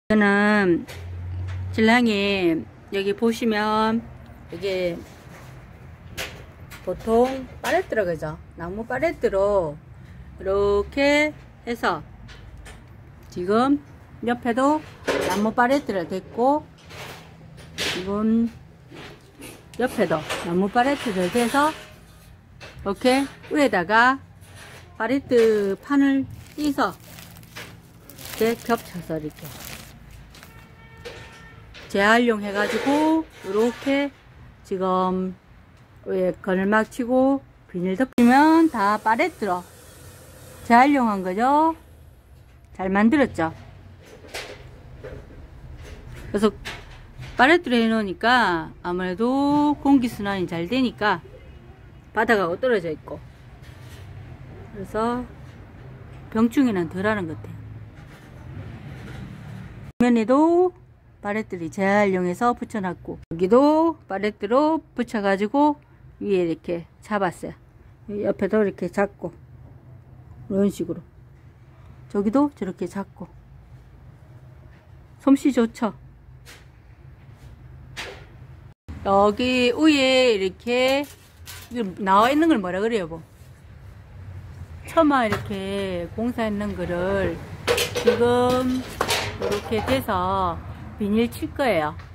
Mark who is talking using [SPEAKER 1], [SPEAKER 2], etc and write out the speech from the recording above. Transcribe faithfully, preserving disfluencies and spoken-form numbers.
[SPEAKER 1] 저는 신랑이 여기 보시면 이게 보통 팔레트로 그죠? 나무 팔레트로 이렇게 해서 지금 옆에도 나무 팔레트를 댔고 지금 옆에도 나무 팔레트를 대서 이렇게 위에다가 팔레트 판을 띄서 이렇게 겹쳐서 이렇게 재활용 해가지고 이렇게 지금 위에 거늘막 치고 비닐 덮으면 다 팔레트로 재활용한 거죠. 잘 만들었죠. 그래서 팔레트로 해 놓으니까 아무래도 공기순환이 잘 되니까 바닥하고 떨어져 있고 그래서 병충해는 덜 하는 것 같아요. 뒷면에도 팔레트를 재활용해서 붙여놨고 여기도 팔레트로 붙여가지고 위에 이렇게 잡았어요. 옆에도 이렇게 잡고 이런 식으로 저기도 저렇게 잡고 솜씨 좋죠. 여기 위에 이렇게 나와 있는 걸 뭐라 그래요? 뭐 처마 이렇게 공사했는 거를 지금 이렇게 돼서 비닐 칠 거예요.